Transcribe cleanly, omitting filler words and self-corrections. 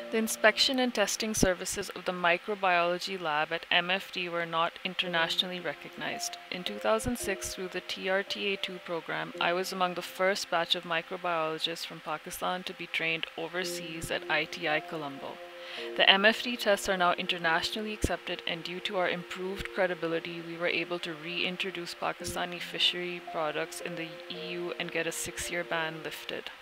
The inspection and testing services of the microbiology lab at MFD were not internationally recognized. In 2006, through the TRTA II program, I was among the first batch of microbiologists from Pakistan to be trained overseas at ITI Colombo. The MFD tests are now internationally accepted, and due to our improved credibility, we were able to reintroduce Pakistani fishery products in the EU and get a 6-year ban lifted.